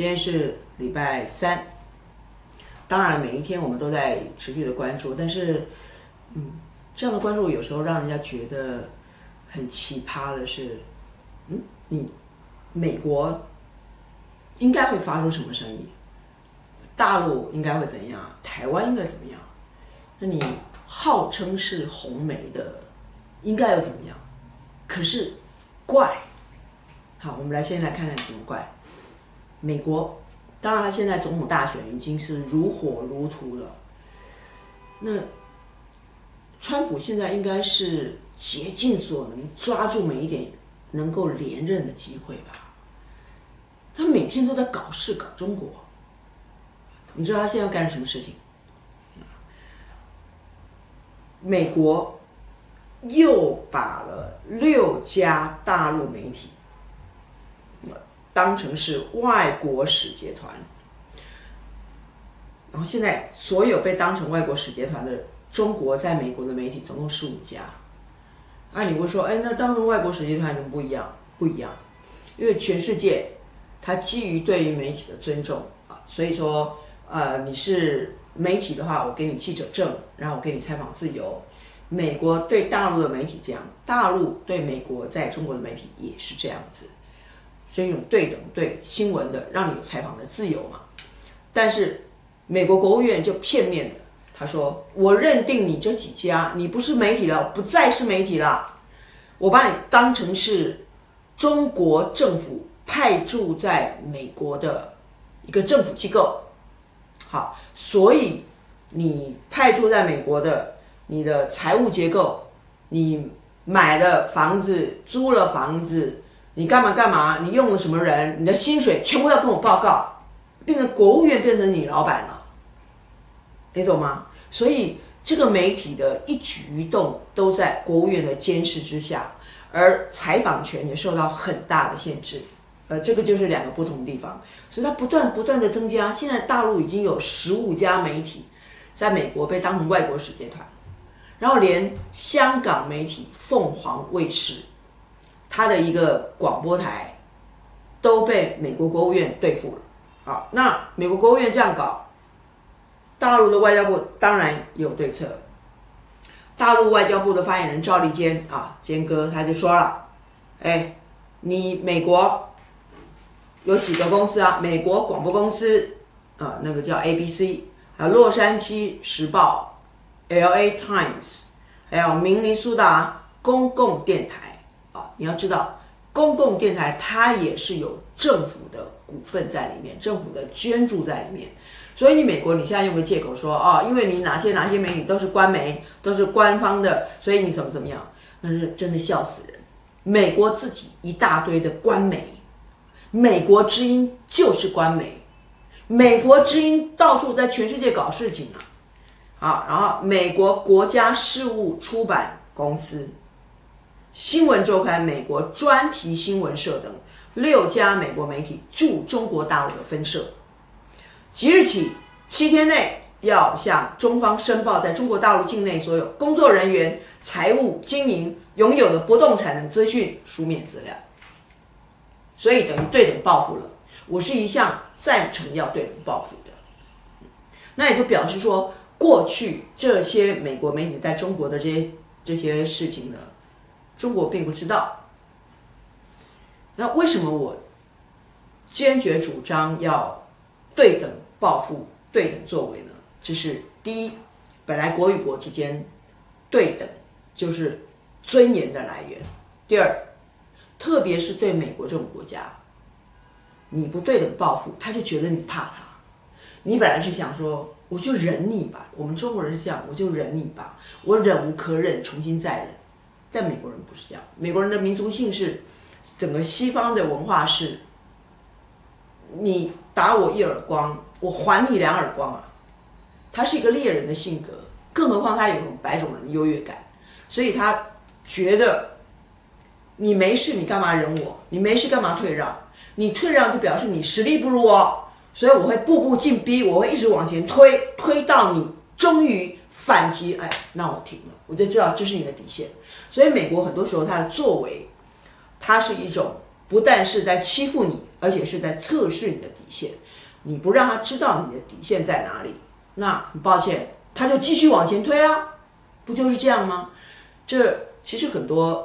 今天是礼拜三，当然每一天我们都在持续的关注，但是，这样的关注有时候让人家觉得很奇葩的是，你美国应该会发出什么声音？大陆应该会怎样？台湾应该怎么样？那你号称是红媒的，应该又怎么样？可是怪，好，我们先来看看怎么怪。美国，当然他现在总统大选已经是如火如荼了。那川普现在应该是竭尽所能抓住每一点能够连任的机会吧？他每天都在搞事搞中国。你知道他现在要干什么事情？美国又把了6家大陆媒体当成是外国使节团，然后现在所有被当成外国使节团的中国在美国的媒体总共15家。你会说，那当成外国使节团有什么不一样？不一样，因为全世界它基于对于媒体的尊重所以说你是媒体的话，我给你记者证，然后我给你采访自由。美国对大陆的媒体这样，大陆对美国在中国的媒体也是这样子。所以一种对等对新闻的，让你有采访的自由嘛。但是美国国务院就片面的，他说我认定你这几家，你不是媒体了，不再是媒体了，我把你当成是中国政府派驻在美国的一个政府机构。好，所以你派驻在美国的你的财务结构，你买了房子，租了房子。你干嘛？你用了什么人？你的薪水全部要跟我报告，变成国务院变成你老板了，你懂吗？所以这个媒体的一举一动都在国务院的监视之下，而采访权也受到很大的限制。这个就是2个不同的地方，所以它不断的增加。现在大陆已经有15家媒体在美国被当成外国使节团，然后连香港媒体凤凰卫视。他的一个广播台都被美国国务院对付了。好，那美国国务院这样搞，大陆的外交部当然有对策。大陆外交部的发言人赵立坚坚哥他就说了，你美国有几个公司啊？美国广播公司那个叫 ABC， 还有洛杉矶时报 LA Times， 还有明尼苏达公共电台。你要知道，公共电台它也是有政府的股份在里面，政府的捐助在里面。所以你美国你现在用个借口说因为你哪些媒体都是官媒，都是官方的，所以你怎么样，那是真的笑死人。美国自己一大堆的官媒，美国之音就是官媒，美国之音到处在全世界搞事情好，然后美国国家事务出版公司、新闻周刊、美国专题新闻社等6家美国媒体驻中国大陆的分社，即日起7天内要向中方申报在中国大陆境内所有工作人员、财务、经营、拥有的不动产等资讯书面资料。所以等于对等报复了。我是一向赞成要对等报复的。那也就表示说，过去这些美国媒体在中国的这些事情呢，中国并不知道。那为什么我坚决主张要对等报复、对等作为呢？这是第一，本来国与国之间对等就是尊严的来源。第二，特别是对美国这种国家，你不对等报复，他就觉得你怕他。你本来是想说，我就忍你吧，我们中国人是这样，我就忍你吧，我忍无可忍，重新再忍。但美国人不是这样，美国人的民族性是，整个西方的文化是，你打我1耳光，我还你2耳光啊。他是一个猎人的性格，更何况他有一种白种人的优越感，所以他觉得你没事，你干嘛忍我？你没事干嘛退让？你退让就表示你实力不如我，所以我会步步进逼，我会一直往前推，推到你终于反击，那我停了，我就知道这是你的底线。所以美国很多时候他的作为，它是一种不但是在欺负你，而且是在测试你的底线。你不让他知道你的底线在哪里，那很抱歉，他就继续往前推啊，不就是这样吗？这其实很多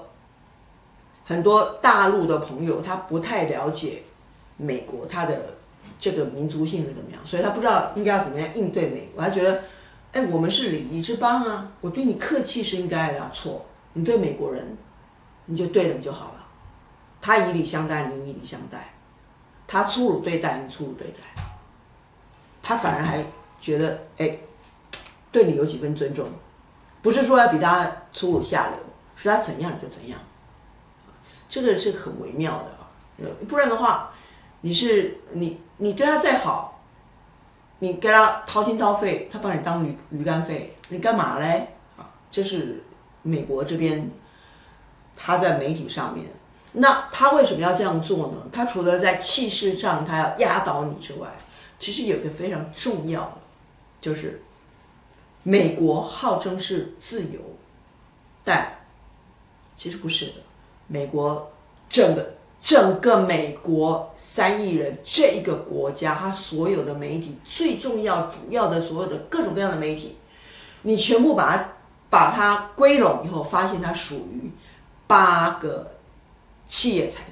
大陆的朋友他不太了解美国它的这个民族性是怎么样，所以他不知道应该要怎么样应对美国。他觉得，我们是礼仪之邦啊，我对你客气是应该的啊，错，你对美国人你就对等就好了，他以礼相待，你以礼相待，他粗鲁对待，你粗鲁对待，他反而还觉得，对你有几分尊重，不是说要比他粗鲁下流，是他怎样你就怎样，这个是很微妙的啊，不然的话，你对他再好，你给他掏心掏肺，他把你当驴肝肺，你干嘛嘞？啊，这是美国这边他在媒体上面，那他为什么要这样做呢？他除了在气势上他要压倒你之外，其实有一个非常重要的，就是美国号称是自由，但其实不是的。美国整个美国3亿人这一个国家，它所有的媒体最重要、主要的所有的各种各样的媒体，你全部把它归拢以后，发现它属于8个企业财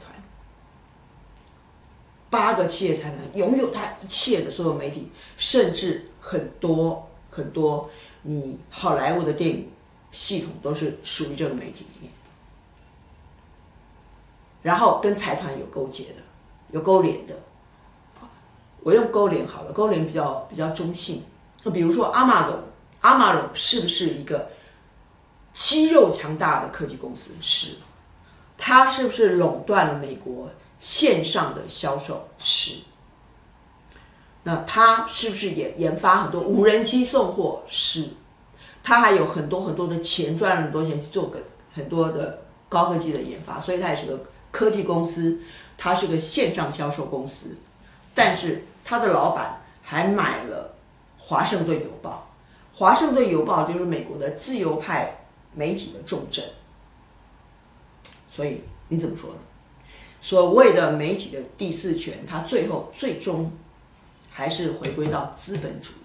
团，8个企业财团拥有它一切的所有媒体，甚至很多你好莱坞的电影系统都是属于这个媒体里面，然后跟财团有勾结的，有勾连的。我用勾连好了，勾连比较中性。比如说Amazon是不是一个肌肉强大的科技公司？是。它是不是垄断了美国线上的销售？是。那它是不是也研发很多无人机送货？是。它还有很多的钱，赚了很多钱去做很多的高科技的研发，所以它也是个科技公司，它是个线上销售公司。但是它的老板还买了华盛顿邮报，华盛顿邮报就是美国的自由派媒体的重镇。所以你怎么说呢？所谓的媒体的第4权，它最终还是回归到资本主义。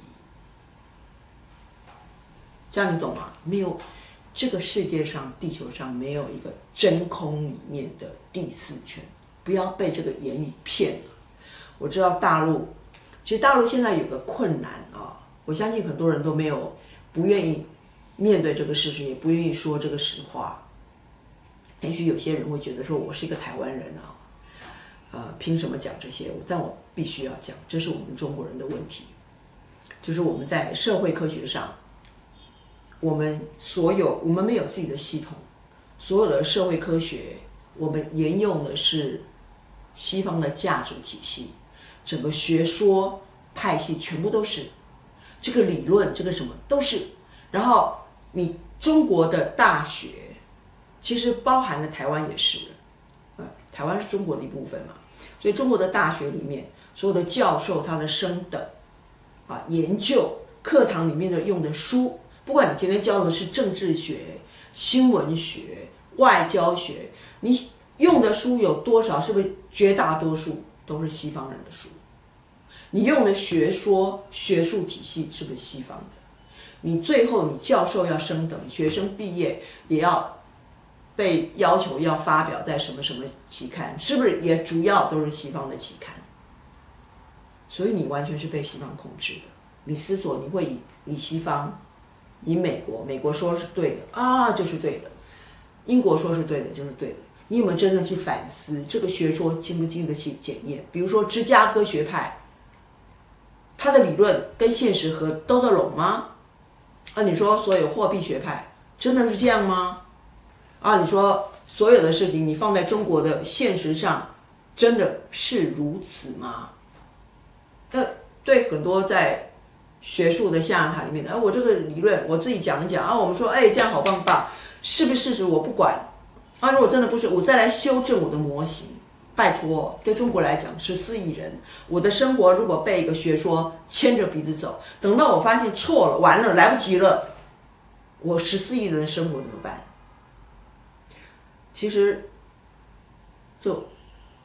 这样你懂吗？没有，这个世界上、地球上没有一个真空里面的第4权，不要被这个言语骗了。我知道其实大陆现在有个困难啊，我相信很多人都不愿意面对这个事实，也不愿意说这个实话。也许有些人会觉得说，我是一个台湾人啊，凭什么讲这些？但我必须要讲，这是我们中国人的问题，就是我们在社会科学上，我们没有自己的系统，所有的社会科学，我们沿用的是西方的价值体系，整个学说派系全部都是这个理论，这个什么都是。然后你中国的大学，其实包含了台湾也是，台湾是中国的一部分嘛，所以中国的大学里面所有的教授他的升等研究课堂里面的用的书，不管你今天教的是政治学、新闻学、外交学，你用的书有多少？是不是绝大多数都是西方人的书？你用的学说、学术体系是不是西方的？你最后你教授要升等，学生毕业也要被要求要发表在什么什么期刊，是不是也主要都是西方的期刊？所以你完全是被西方控制的。你思索，你会以西方，以美国说是对的就是对的，英国说是对的就是对的。你有没有真正去反思这个学说经不经得起检验？比如说芝加哥学派，它的理论跟现实兜得拢吗？你说所有货币学派真的是这样吗？你说所有的事情你放在中国的现实上真的是如此吗？对很多在学术的象牙塔里面的，我这个理论我自己讲一讲我们说这样好棒棒，是不是事实我不管如果真的不是，我再来修正我的模型。拜托，对中国来讲14亿人，我的生活如果被一个学说牵着鼻子走，等到我发现错了，完了，来不及了，我14亿人的生活怎么办？其实就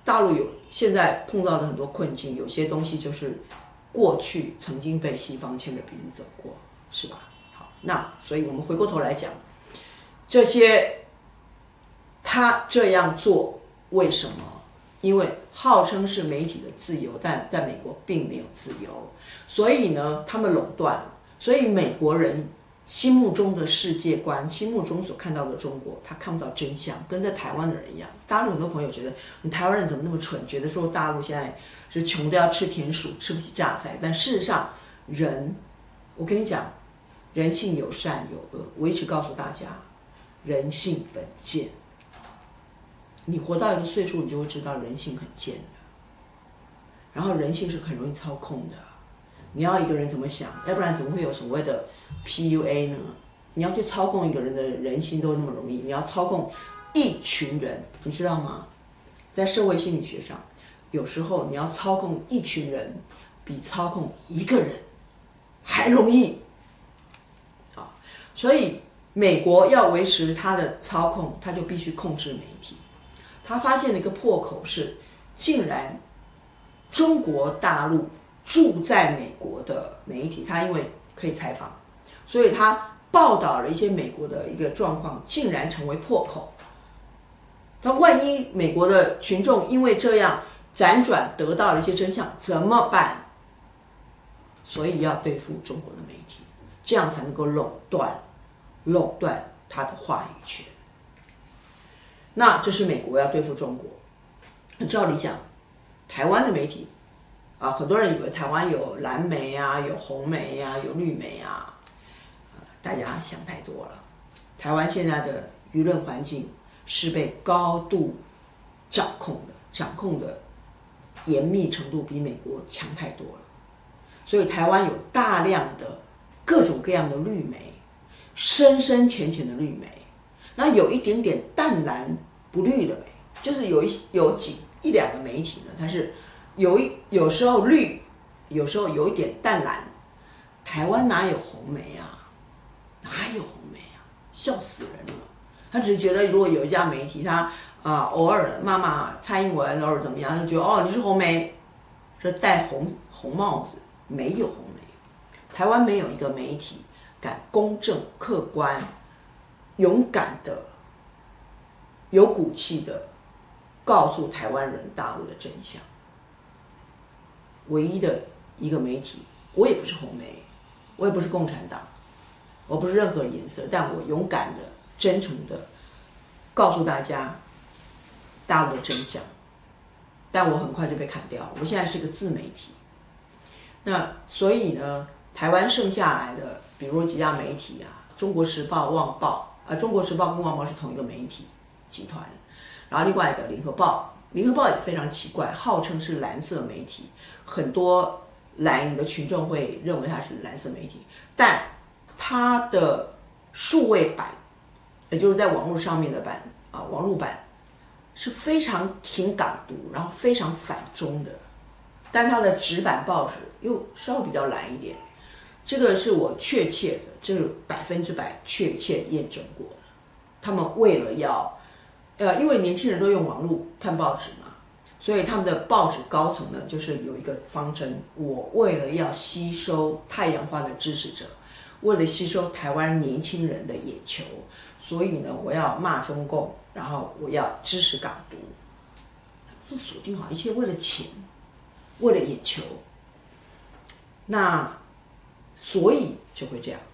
大陆现在碰到的很多困境，有些东西就是过去曾经被西方牵着鼻子走过，是吧？好，那所以我们回过头来讲，这些他这样做为什么？因为号称是媒体的自由，但在美国并没有自由，所以呢，他们垄断了，所以美国人心目中的世界观，心目中所看到的中国，他看不到真相，跟在台湾的人一样。大陆很多朋友觉得，你台湾人怎么那么蠢，觉得说大陆现在是穷的要吃田鼠，吃不起榨菜。但事实上，人，我跟你讲，人性有善有恶，我一直告诉大家，人性本贱。你活到一个岁数，你就会知道人性很贱的，然后人性是很容易操控的。你要一个人怎么想，要不然怎么会有所谓的 PUA 呢？你要去操控一个人的人心都那么容易，你要操控一群人，你知道吗？在社会心理学上，有时候你要操控一群人，比操控一个人还容易。啊，所以美国要维持它的操控，它就必须控制媒体。他发现了一个破口是，竟然中国大陆住在美国的媒体，他因为可以采访，所以他报道了一些美国的一个状况，竟然成为破口。那万一美国的群众因为这样辗转得到了一些真相，怎么办？所以要对付中国的媒体，这样才能够垄断他的话语权。那这是美国要对付中国。照理讲，台湾的媒体啊，很多人以为台湾有蓝媒啊，有红媒啊，有绿媒啊，大家想太多了。台湾现在的舆论环境是被高度掌控的严密程度比美国强太多了。所以台湾有大量的各种各样的绿媒，深深浅浅的绿媒。那有一点点淡蓝不绿的媒，就是有一两个媒体呢，它是有时候绿，有时候有一点淡蓝。台湾哪有红媒啊？哪有红媒啊？笑死人了！他只是觉得，如果有一家媒体，他偶尔骂骂蔡英文，偶尔怎么样，他觉得哦你是红媒，是戴红帽子，没有红媒。台湾没有一个媒体敢公正、客观、勇敢的、有骨气的告诉台湾人大陆的真相。唯一的一个媒体，我也不是红媒，我也不是共产党，我不是任何颜色，但我勇敢的、真诚的告诉大家大陆的真相。但我很快就被砍掉了，我现在是个自媒体。那所以呢，台湾剩下来的，比如几家媒体啊，中国时报、旺报中国时报跟旺报是同一个媒体集团，然后另外一个联合报也非常奇怪，号称是蓝色媒体，很多蓝营的群众会认为它是蓝色媒体，但它的数位版，也就是在网络上面的版网络版是非常挺港独，然后非常反中的，但它的纸版报纸又稍微比较蓝一点。这个是我确切的，这是100%确切验证过的。他们为了要因为年轻人都用网络看报纸嘛，所以他们的报纸高层呢，就是有一个方针：我为了要吸收太阳花的支持者，为了吸收台湾年轻人的眼球，所以呢，我要骂中共，然后我要支持港独，是锁定好一切，为了钱，为了眼球。那所以就会这样，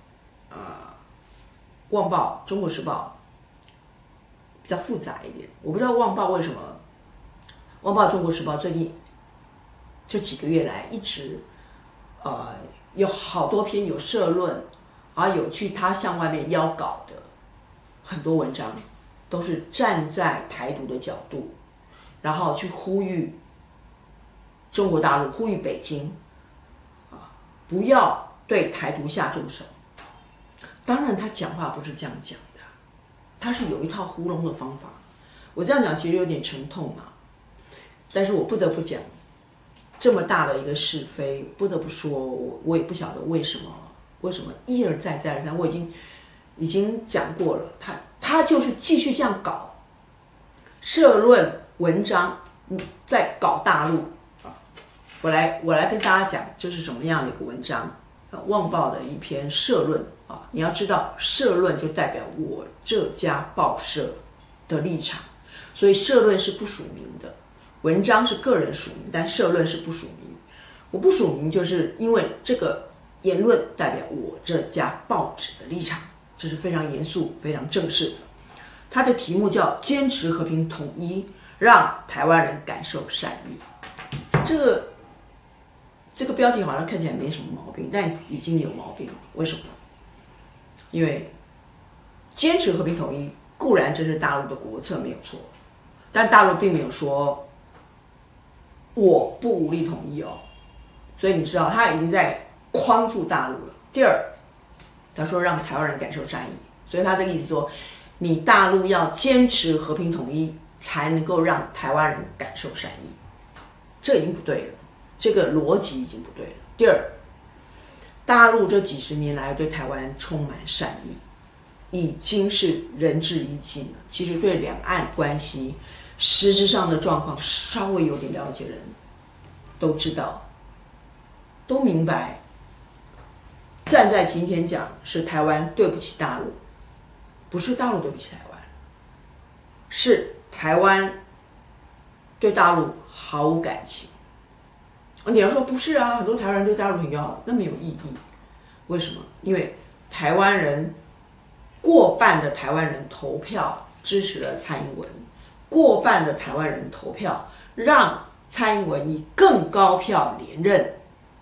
旺报、中国时报比较复杂一点。我不知道旺报为什么，旺报、中国时报最近这几个月来一直有好多篇有社论，有去他向外面邀稿的很多文章，都是站在台独的角度，然后去呼吁中国大陆、呼吁北京不要对台独下重手。当然他讲话不是这样讲的，他是有一套糊弄的方法。我这样讲其实有点沉痛但是我不得不讲，这么大的一个是非，不得不说，我也不晓得为什么一而再再而三，我已经讲过了，他就是继续这样搞社论文章， 在搞大陆啊。我来跟大家讲这是什么样的一个文章。旺报的一篇社论啊，你要知道社论就代表我这家报社的立场，所以社论是不署名的，文章是个人署名，但社论是不署名。我不署名就是因为这个言论代表我这家报纸的立场，这是非常严肃、非常正式的。它的题目叫“坚持和平统一，让台湾人感受善意”。这个标题好像看起来没什么毛病，但已经有毛病了。为什么？因为坚持和平统一固然这是大陆的国策没有错，但大陆并没有说我不武力统一哦。所以你知道他已经在框住大陆了。第二，他说让台湾人感受善意，所以他的意思说，你大陆要坚持和平统一，才能够让台湾人感受善意，这已经不对了。这个逻辑已经不对了。第二，大陆这几十年来对台湾充满善意，已经是仁至义尽了。其实对两岸关系实质上的状况，稍微有点了解的人都知道，都明白。站在今天讲，是台湾对不起大陆，不是大陆对不起台湾，是台湾对大陆毫无感情。你要说不是啊，很多台湾人对大陆很友好，那没有意义。为什么？因为台湾人过半的台湾人投票支持了蔡英文，过半的台湾人投票让蔡英文以更高票连任。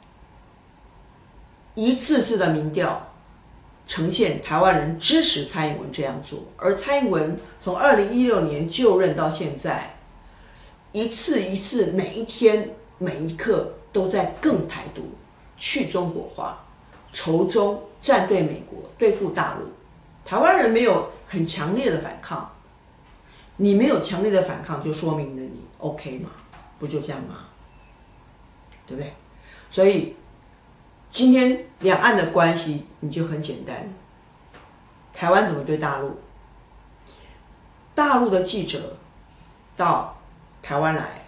一次次的民调呈现台湾人支持蔡英文这样做，而蔡英文从2016年就任到现在，一次一次，每一天每一刻都在更台独、去中国化、仇中、站对美国、对付大陆。台湾人没有很强烈的反抗，你没有强烈的反抗，就说明了你 OK 吗？不就这样吗？对不对？所以今天两岸的关系你就很简单，台湾怎么对大陆？大陆的记者到台湾来，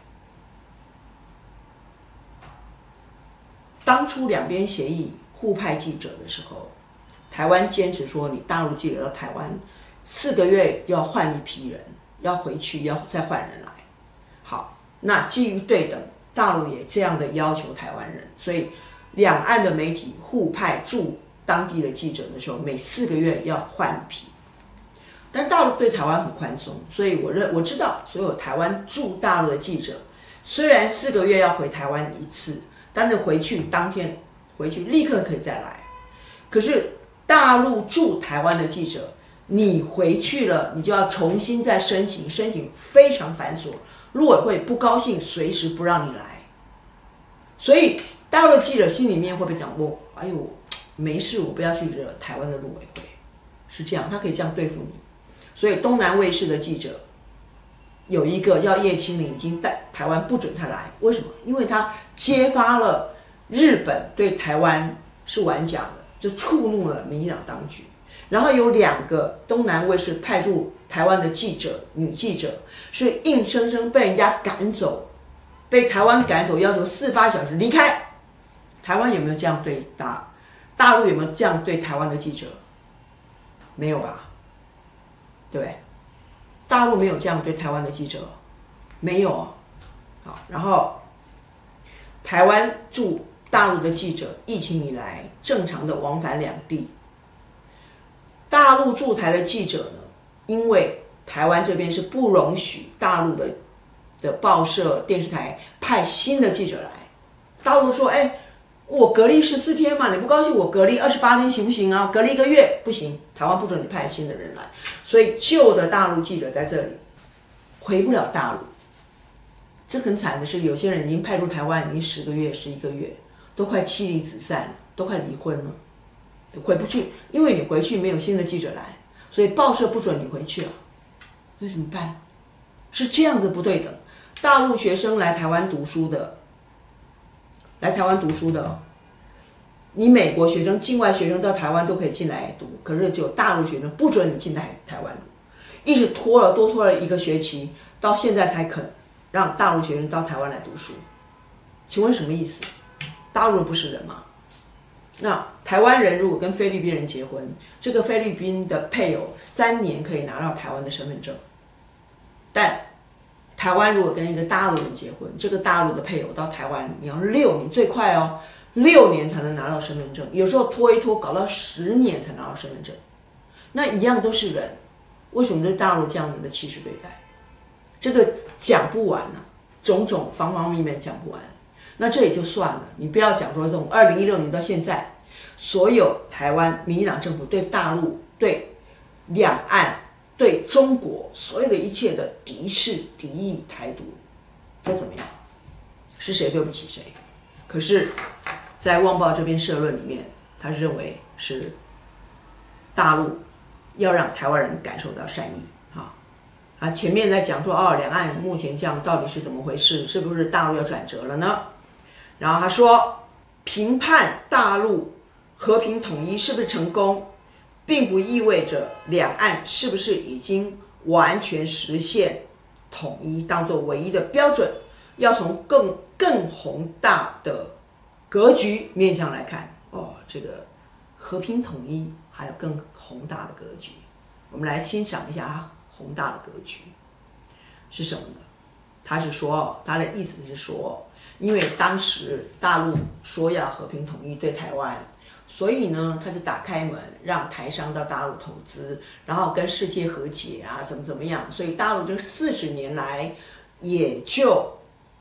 当初两边协议互派记者的时候，台湾坚持说你大陆记者到台湾4个月要换一批人，要回去要再换人来。好，那基于对等，大陆也这样的要求台湾人，所以两岸的媒体互派驻当地的记者的时候，每4个月要换一批。但大陆对台湾很宽松，所以我知道所有台湾驻大陆的记者，虽然4个月要回台湾一次，但是回去当天回去立刻可以再来。可是大陆驻台湾的记者，你回去了，你就要重新再申请，申请非常繁琐，陆委会不高兴，随时不让你来。所以大陆的记者心里面会不会讲过，哎呦，没事，我不要去惹台湾的陆委会，是这样，他可以这样对付你。所以东南卫视的记者有一个叫叶清林，已经在台湾不准他来，为什么？因为他揭发了日本对台湾是玩假的，就触怒了民进党当局。然后有2个东南卫视派驻台湾的记者，女记者是硬生生被人家赶走，被台湾赶走，要求48小时离开。台湾有没有这样对大陆有没有这样对台湾的记者？没有吧？对不对？大陆没有这样对台湾的记者，没有。好，然后台湾驻大陆的记者，疫情以来正常的往返两地。大陆驻台的记者呢，因为台湾这边是不容许大陆的报社、电视台派新的记者来。大陆说，我隔离14天嘛，你不高兴我隔离28天行不行啊？隔离1个月不行，台湾不准你派新的人来。所以旧的大陆记者在这里回不了大陆。这很惨的是，有些人已经派驻台湾已经10个月、11个月，都快妻离子散，都快离婚了，回不去，因为你回去没有新的记者来，所以报社不准你回去了。那怎么办？是这样子不对等。大陆学生来台湾读书的，你美国学生、境外学生到台湾都可以进来读，可是只有大陆学生不准你进来台湾读，一直多拖了1个学期，到现在才肯让大陆学生到台湾来读书。请问什么意思？大陆人不是人吗？那台湾人如果跟菲律宾人结婚，这个菲律宾的配偶3年可以拿到台湾的身份证，但台湾如果跟一个大陆人结婚，这个大陆的配偶到台湾你要6年，最快哦，6年才能拿到身份证，有时候拖一拖搞到10年才拿到身份证。那一样都是人，为什么对大陆这样子的歧视对待？这个讲不完啊，种种方方面面讲不完。那这也就算了，你不要讲说这种2016年到现在，所有台湾民进党政府对大陆、对两岸、对中国所有的一切的敌视、敌意、台独，这怎么样？是谁对不起谁？可是，在《旺报》这篇社论里面，他认为是大陆要让台湾人感受到善意。前面在讲说两岸目前这样到底是怎么回事？是不是大陆要转折了呢？然后他说，评判大陆和平统一是不是成功，并不意味着两岸是不是已经完全实现统一当作唯一的标准，要从更宏大的格局面向来看。这个和平统一还有更宏大的格局，我们来欣赏一下它宏大的格局是什么呢？他是说，他的意思是说，因为当时大陆说要和平统一对台湾，所以呢，他就打开门让台商到大陆投资，然后跟世界和解啊，怎么样？所以大陆这40年来也就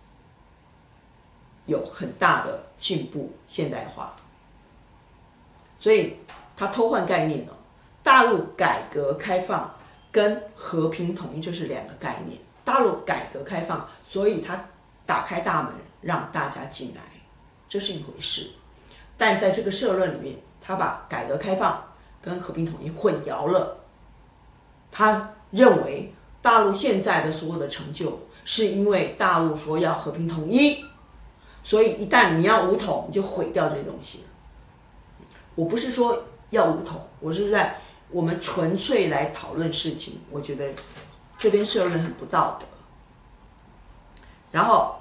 有很大的进步、现代化。所以他偷换概念了，大陆改革开放跟和平统一这是2个概念。大陆改革开放，所以他打开大门让大家进来，这是一回事。但在这个社论里面，他把改革开放跟和平统一混淆了。他认为大陆现在的所有的成就，是因为大陆说要和平统一，所以一旦你要武统，你就毁掉这些东西。我不是说要武统，我是在我们纯粹来讨论事情。我觉得这边社论很不道德。然后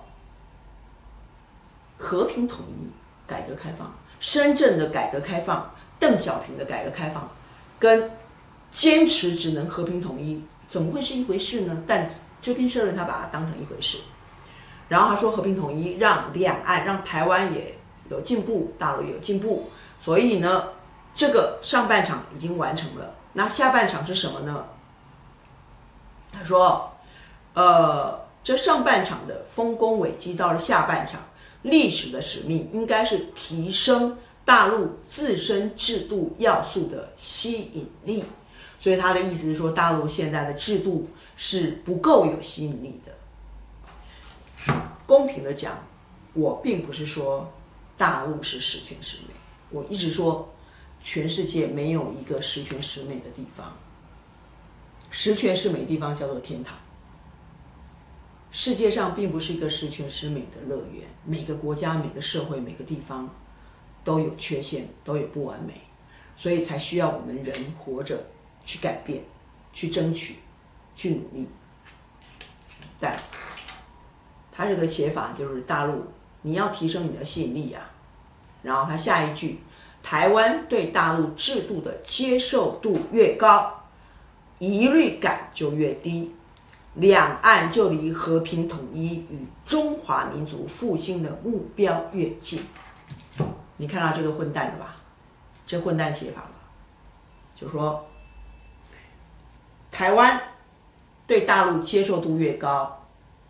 和平统一、改革开放，深圳的改革开放、邓小平的改革开放，跟坚持只能和平统一，怎么会是一回事呢？但这篇社论他把它当成一回事。然后他说和平统一让两岸、让台湾也有进步，大陆也有进步，所以呢，这个上半场已经完成了。那下半场是什么呢？他说，这上半场的丰功伟绩到了下半场，历史的使命应该是提升大陆自身制度要素的吸引力。所以他的意思是说，大陆现在的制度是不够有吸引力的。公平的讲，我并不是说大陆是十全十美，我一直说全世界没有一个十全十美的地方，十全十美的地方叫做天堂。世界上并不是一个十全十美的乐园，每个国家、每个社会、每个地方都有缺陷，都有不完美，所以才需要我们人活着去改变、去争取、去努力。但他这个写法就是大陆你要提升你的吸引力啊，然后他下一句，台湾对大陆制度的接受度越高，疑虑感就越低，两岸就离和平统一与中华民族复兴的目标越近。你看到这个混蛋了吧？这混蛋写法了，就说台湾对大陆接受度越高，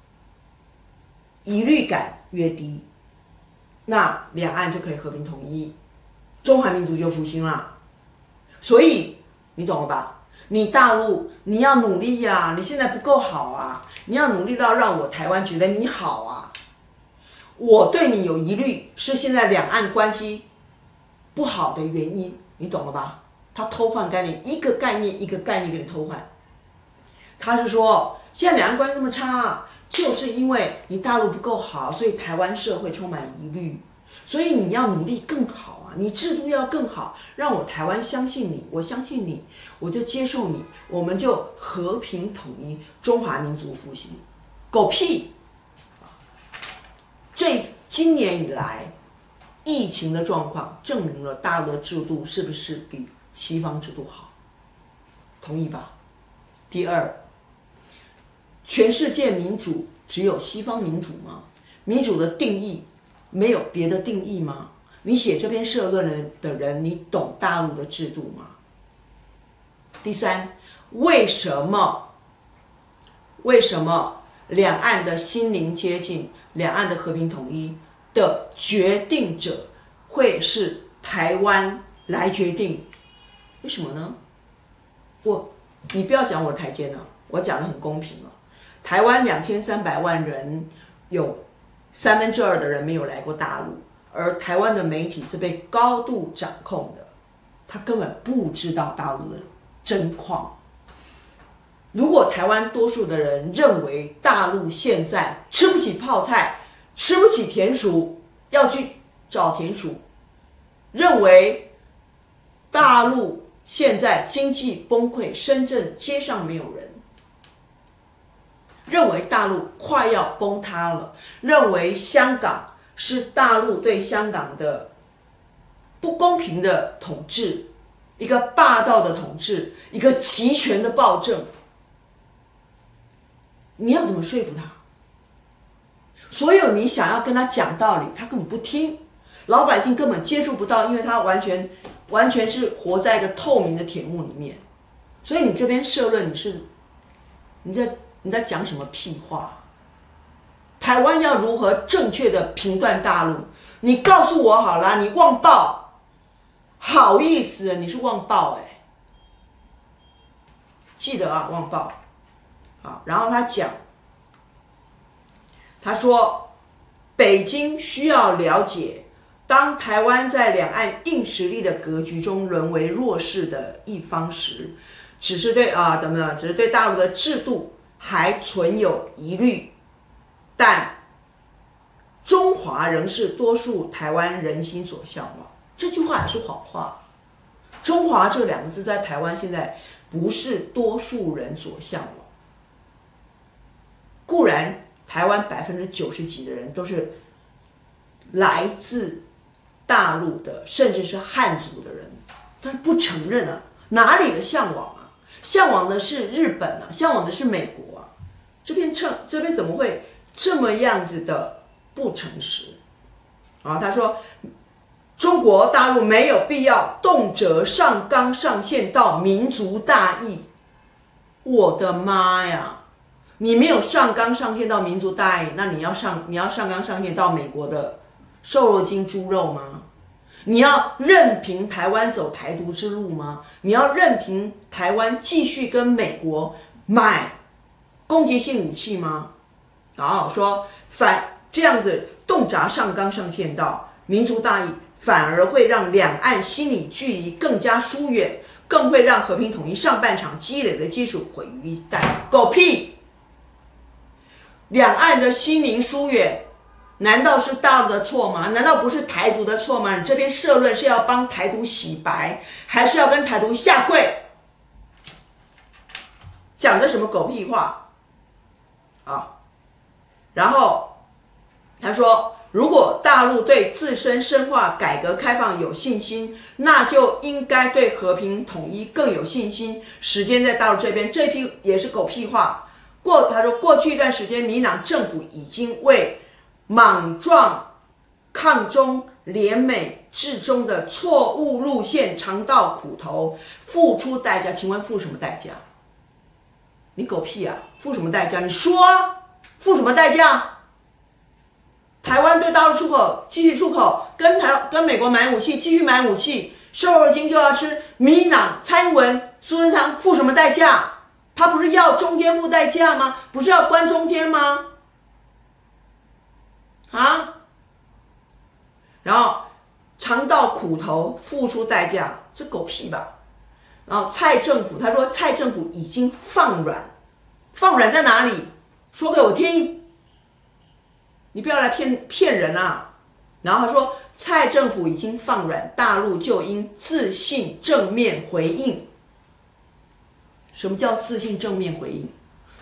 疑虑感越低，那两岸就可以和平统一，中华民族就复兴了。所以你懂了吧？你大陆你要努力啊，你现在不够好啊，你要努力到让我台湾觉得你好啊。我对你有疑虑，是现在两岸关系不好的原因，你懂了吧？他偷换概念，一个概念一个概念给你偷换。他是说，现在两岸关系这么差，就是因为你大陆不够好，所以台湾社会充满疑虑，所以你要努力更好啊，你制度要更好，让我台湾相信你，我相信你，我就接受你，我们就和平统一，中华民族复兴。狗屁！ 今年以来疫情的状况证明了大陆的制度是不是比西方制度好？同意吧？第二，全世界民主只有西方民主吗？民主的定义没有别的定义吗？你写这篇社论的人，你懂大陆的制度吗？第三，为什么两岸的心灵接近，两岸的和平统一的决定者会是台湾来决定？为什么呢？你不要讲我台阶呢，我讲的很公平了。台湾2300万人，有2/3的人没有来过大陆，而台湾的媒体是被高度掌控的，他根本不知道大陆的真况。如果台湾多数的人认为大陆现在吃不起泡菜，吃不起田鼠，要去找田鼠，认为大陆现在经济崩溃，深圳街上没有人，认为大陆快要崩塌了，认为香港是大陆对香港的不公平的统治，一个霸道的统治，一个集权的暴政，你要怎么说服他？所有你想要跟他讲道理，他根本不听，老百姓根本接触不到，因为他完全是活在一个透明的铁幕里面。所以你这边社论，你在讲什么屁话？台湾要如何正确的评断大陆？你告诉我好了，你忘报，好意思，你是忘报记得啊，忘报。好，然后他说，北京需要了解，当台湾在两岸硬实力的格局中沦为弱势的一方时，只是对大陆的制度还存有疑虑，但中华仍是多数台湾人心所向往。这句话也是谎话。中华这2个字在台湾现在不是多数人所向往。固然台湾90%几的人都是来自大陆的，甚至是汉族的人，但不承认啊，哪里的向往啊？向往的是日本啊，向往的是美国啊，这边怎么会这么样子的不诚实啊？他说，中国大陆没有必要动辄上纲上线到民族大义。我的妈呀！你没有上纲上线到民族大义，那你要上纲上线到美国的瘦肉精猪肉吗？你要任凭台湾走台独之路吗？你要任凭台湾继续跟美国买攻击性武器吗？然后说这样子动辄上纲上线到民族大义，反而会让两岸心理距离更加疏远，更会让和平统一上半场积累的基础毁于一旦。狗屁！两岸的心灵疏远，难道是大陆的错吗？难道不是台独的错吗？你这篇社论是要帮台独洗白，还是要跟台独下跪？讲的什么狗屁话啊！然后他说，如果大陆对自身深化改革开放有信心，那就应该对和平统一更有信心。时间在大陆这边，这批也是狗屁话。他说，过去一段时间，民进党政府已经为莽撞、抗中、联美、制中的错误路线尝到苦头，付出代价。请问付什么代价？你狗屁啊！付什么代价？你说啊，付什么代价？台湾对大陆出口继续出口，跟美国买武器，继续买武器，瘦肉精就要吃。民进党蔡英文、苏贞昌付什么代价？他不是要中天付代价吗？不是要关中天吗？啊？然后尝到苦头，付出代价，这狗屁吧？然后蔡政府，他说蔡政府已经放软，放软在哪里？说给我听，你不要来骗人啊！然后他说蔡政府已经放软，大陆就应自信正面回应。什么叫自信正面回应？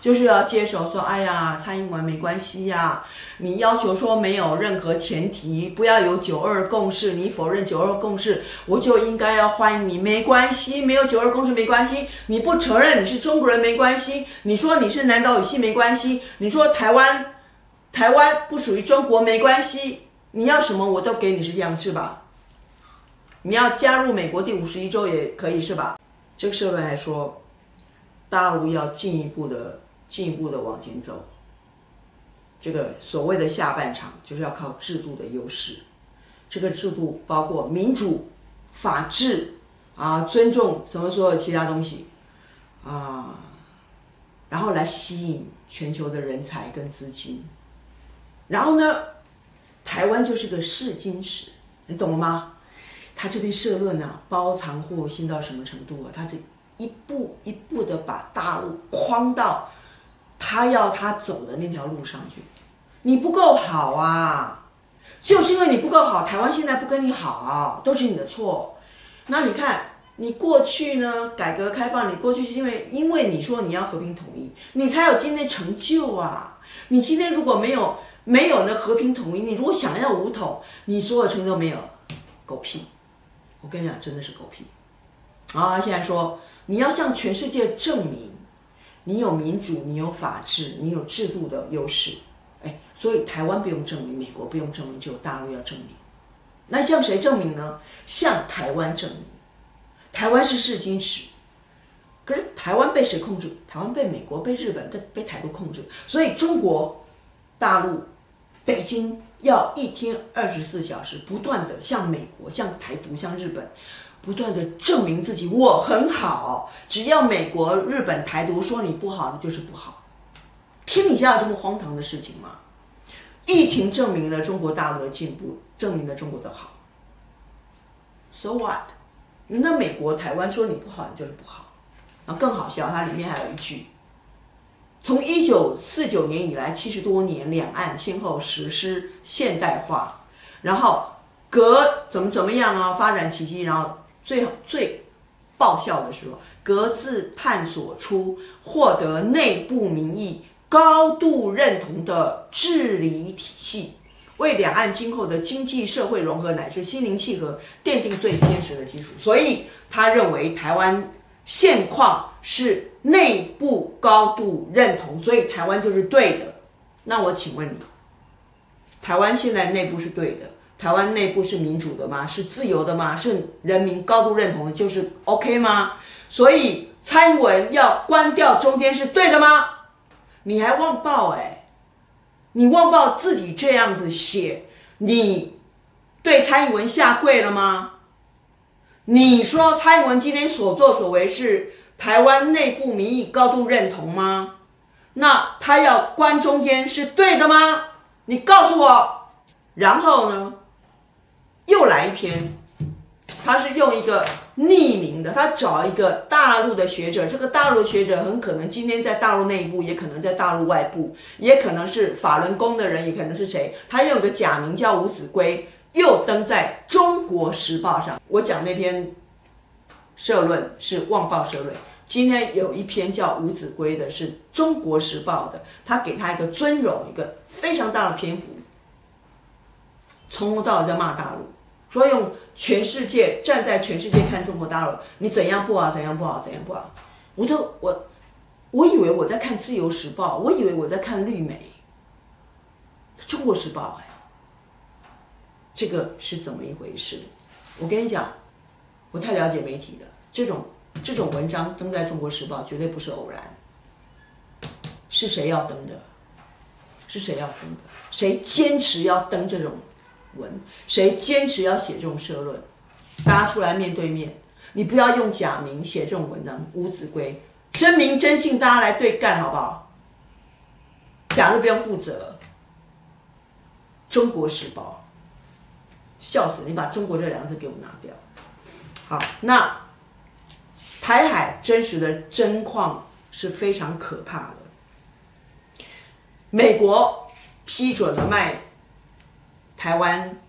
就是要接受说，哎呀，蔡英文没关系呀，你要求说没有任何前提，不要有9·2共识，你否认9·2共识，我就应该要欢迎你，没关系，没有9·2共识没关系，你不承认你是中国人没关系，你说你是南岛语系没关系，你说台湾不属于中国没关系，你要什么我都给你，是这样是吧？你要加入美国第51州也可以是吧？这个社论还说，大陆要进一步的往前走，这个所谓的下半场就是要靠制度的优势，这个制度包括民主、法治啊，尊重什么所有其他东西啊，然后来吸引全球的人才跟资金，然后呢，台湾就是个试金石，你懂了吗？他这篇社论啊，包藏祸心到什么程度啊？他这一步一步的把大陆框到他要他走的那条路上去。你不够好啊，就是因为你不够好，台湾现在不跟你好，都是你的错。那你看，你过去呢，改革开放，你过去是因为你说你要和平统一，你才有今天成就啊。你今天如果没有那和平统一，你如果想要武统，你所有成就没有，狗屁！我跟你讲，真的是狗屁。啊，现在说你要向全世界证明你有民主，你有法治，你有制度的优势。所以台湾不用证明，美国不用证明，只有大陆要证明。那向谁证明呢？向台湾证明。台湾是试金石，可是台湾被谁控制？台湾被美国、被日本、被台独控制。所以中国大陆、北京要一天24小时不断的向美国、向台独、向日本不断的证明自己，我很好。只要美国、日本、台独说你不好，你就是不好。天底下有这么荒唐的事情吗？疫情证明了中国大陆的进步，证明了中国的好。So what？ 那美国、台湾说你不好，你就是不好。然后更好笑，它里面还有一句：从1949年以来70多年，两岸先后实施现代化，然后怎么样啊，发展奇迹，然后最爆笑的时候，各自探索出获得内部民意高度认同的治理体系，为两岸今后的经济社会融合乃至心灵契合奠定最坚实的基础。所以他认为台湾现况是内部高度认同，所以台湾就是对的。那我请问你，台湾现在内部是对的，台湾内部是民主的吗？是自由的吗？是人民高度认同的，就是 OK 吗？所以蔡英文要关掉中天是对的吗？你还忘报你忘报自己这样子写，你对蔡英文下跪了吗？你说蔡英文今天所作所为是台湾内部民意高度认同吗？那他要关中天是对的吗？你告诉我。然后呢，又来一篇，他是用一个匿名的，他找一个大陆的学者，这个大陆学者很可能今天在大陆内部，也可能在大陆外部，也可能是法轮功的人，也可能是谁，他用个假名叫吴子圭，又登在中国时报上。我讲那篇社论是旺报社论，今天有一篇叫吴子圭的是中国时报的，他给他一个尊荣，一个非常大的篇幅，从头到尾在骂大陆，说用全世界站在全世界看中国大陆，你怎样不好，怎样不好，怎样不好。我以为我在看自由时报，我以为我在看绿媒，中国时报这个是怎么一回事？我跟你讲，我太了解媒体了，这种文章登在中国时报绝对不是偶然，是谁要登的？是谁要登的？谁坚持要登这种文？谁坚持要写这种社论？大家出来面对面，你不要用假名写这种文章。吴子圭，真名真姓，大家来对干好不好？假的不用负责。中国时报，笑死！你把中国这两个字给我拿掉。好，那台海真实的真况是非常可怕的。美国批准了卖台湾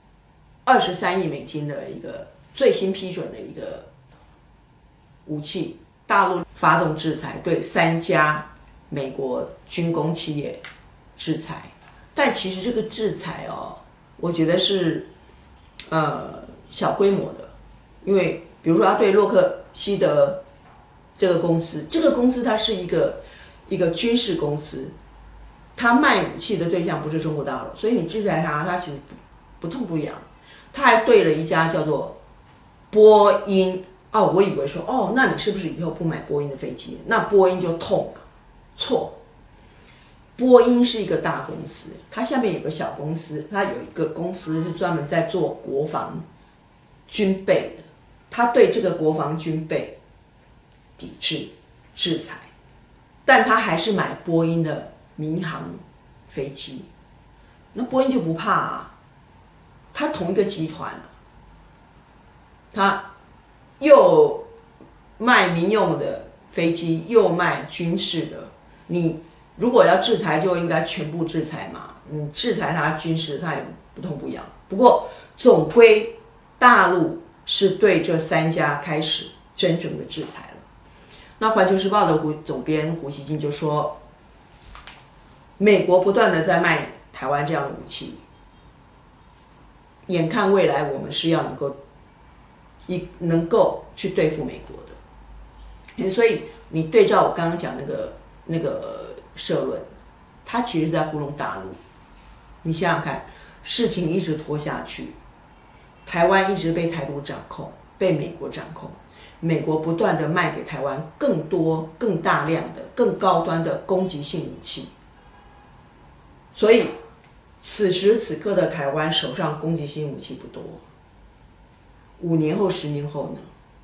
23亿美金的一个最新批准的一个武器，大陆发动制裁，对3家美国军工企业制裁，但其实这个制裁我觉得是小规模的，因为比如说他对洛克希德这个公司它是一个军事公司，它卖武器的对象不是中国大陆，所以你制裁它其实不痛不痒。他还对了一家叫做波音我以为说那你是不是以后不买波音的飞机？那波音就痛了，错。波音是一个大公司，它下面有个小公司，它有一个公司是专门在做国防军备的，它对这个国防军备抵制制裁，但他还是买波音的民航飞机，那波音就不怕啊，它同一个集团，它又卖民用的飞机，又卖军事的，你如果要制裁，就应该全部制裁嘛。制裁它军事，它也不痛不痒。不过总归大陆是对这3家开始真正的制裁了。那《环球时报》的总编胡锡进就说，美国不断的在卖台湾这样的武器，眼看未来我们是要能够去对付美国的。所以你对照我刚刚讲那个社论，它其实在糊弄大陆。你想想看，事情一直拖下去，台湾一直被台独掌控，被美国掌控，美国不断的卖给台湾更多、更大量的、更高端的攻击性武器，所以此时此刻的台湾手上攻击性武器不多，5年后、10年后呢？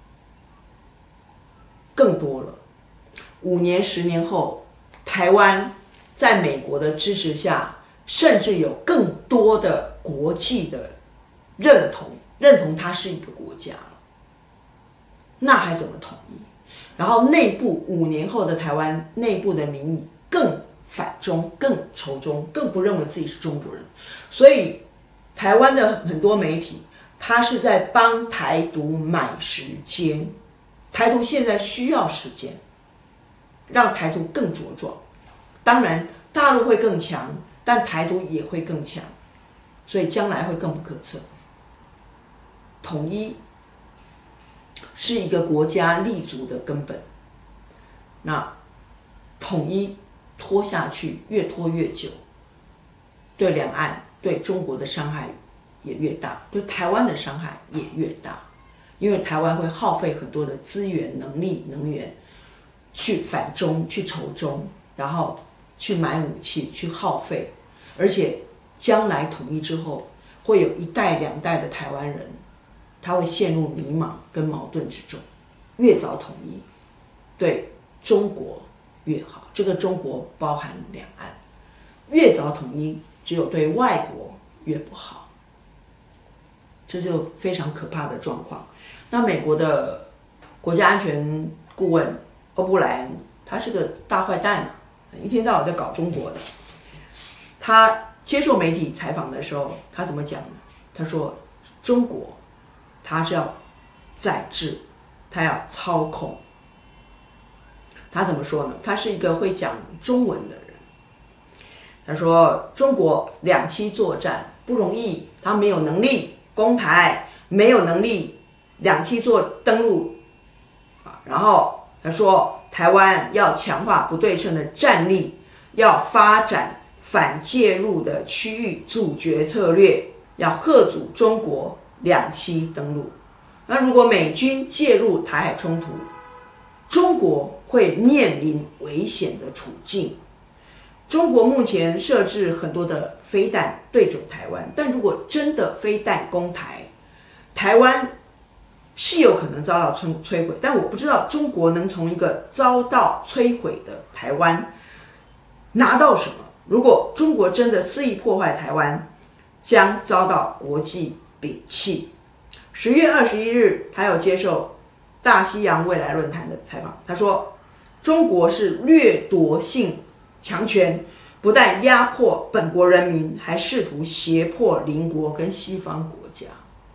更多了。5年、10年后，台湾在美国的支持下，甚至有更多的国际的认同它是一个国家了，那还怎么统一？然后内部5年后的台湾内部的民意更反中、更仇中、更不认为自己是中国人，所以台湾的很多媒体，它是在帮台独买时间。台独现在需要时间，让台独更茁壮。当然，大陆会更强，但台独也会更强，所以将来会更不可测。统一是一个国家立足的根本，那统一拖下去，越拖越久，对两岸、对中国的伤害也越大，对台湾的伤害也越大。因为台湾会耗费很多的资源、能力、能源去反中、去仇中，然后去买武器、去耗费，而且将来统一之后，会有1代、2代的台湾人，他会陷入迷茫跟矛盾之中。越早统一，对中国越好。这个中国包含两岸，越早统一，只有对外国越不好。这就非常可怕的状况。那美国的国家安全顾问欧布莱恩，他是个大坏蛋啊，一天到晚在搞中国的。他接受媒体采访的时候，他怎么讲呢？他说中国他是要宰制，他要操控。他怎么说呢？他是一个会讲中文的人。他说中国2栖作战不容易，他没有能力攻台，没有能力2栖做登陆，然后他说台湾要强化不对称的战力，要发展反介入的区域阻绝策略，要嚇阻中国2栖登陆。那如果美军介入台海冲突，中国会面临危险的处境。中国目前设置很多的飞弹对准台湾，但如果真的飞弹攻台，台湾是有可能遭到摧毁，但我不知道中国能从一个遭到摧毁的台湾拿到什么。如果中国真的肆意破坏台湾，将遭到国际摒弃。10月21日，他有接受大西洋未来论坛的采访，他说中国是掠夺性强权，不但压迫本国人民，还试图胁迫邻国跟西方国家。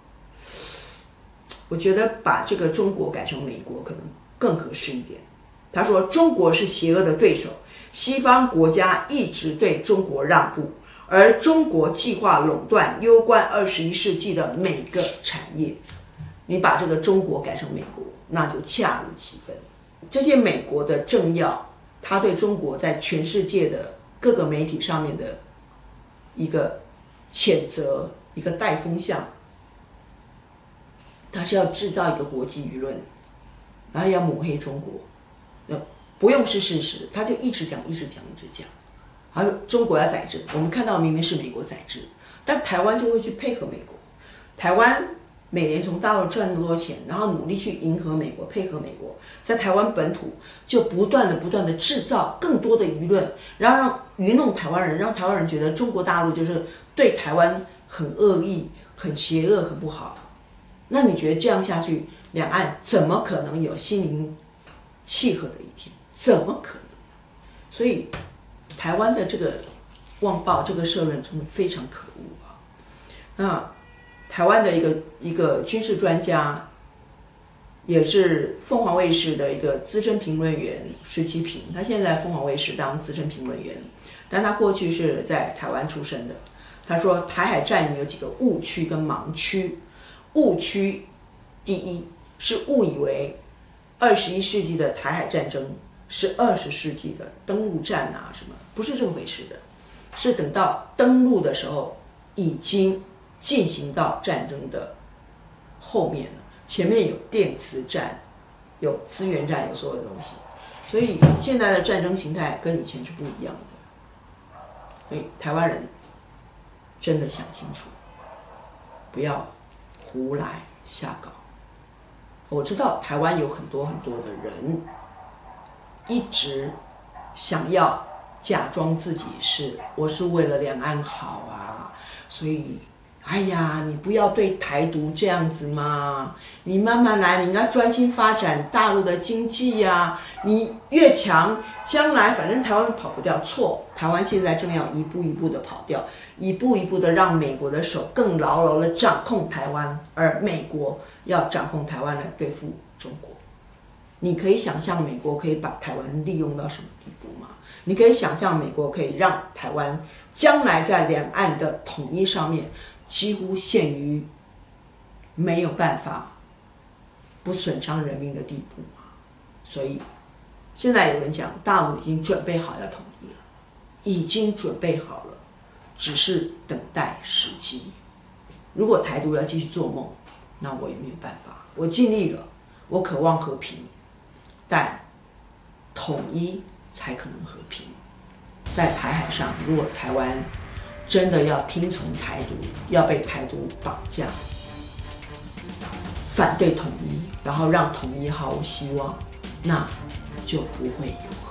我觉得把这个中国改成美国可能更合适一点。他说中国是邪恶的对手， 西方国家一直对中国让步，而中国计划垄断攸关21世纪的每个产业。你把这个中国改成美国，那就恰如其分。这些美国的政要，他对中国在全世界的各个媒体上面的一个谴责，一个带风向，他是要制造一个国际舆论，然后要抹黑中国，不用是事实，他就一直讲，一直讲，一直讲。还有中国要宰制，我们看到明明是美国宰制，但台湾就会去配合美国。台湾每年从大陆赚那么多钱，然后努力去迎合美国，配合美国，在台湾本土就不断的制造更多的舆论，然后让愚弄台湾人，让台湾人觉得中国大陆就是对台湾很恶意、很邪恶、很不好。那你觉得这样下去，两岸怎么可能有心灵契合的一天？怎么可能？所以台湾的这个旺报，这个社论真的非常可恶啊！那台湾的一个军事专家，也是凤凰卫视的一个资深评论员石其平，他现在凤凰卫视当资深评论员，但他过去是在台湾出生的。他说台海战役有几个误区跟盲区。误区第一是误以为21世纪的台海战争是20世纪的登陆战啊什么，不是这么回事的，是等到登陆的时候已经进行到战争的后面了，前面有电磁战，有资源战，有所有的东西，所以现在的战争形态跟以前是不一样的。所以台湾人真的想清楚，不要胡来瞎搞。我知道台湾有很多的人一直想要假装自己我是为了两岸好啊，所以哎呀，你不要对台独这样子嘛，你慢慢来，你应该专心发展大陆的经济呀，你越强，将来反正台湾跑不掉。错，台湾现在正要一步一步的跑掉，一步一步的让美国的手更牢牢的掌控台湾，而美国要掌控台湾来对付中国。你可以想象美国可以把台湾利用到什么地步吗？你可以想象美国可以让台湾将来在两岸的统一上面几乎陷于没有办法不损伤人民的地步嘛。所以现在有人讲大陆已经准备好要统一了，已经准备好了，只是等待时机。如果台独要继续做梦，那我也没有办法，我尽力了，我渴望和平，但统一才可能和平。在台海上，如果台湾真的要听从台独，要被台独绑架，反对统一，然后让统一毫无希望，那就不会有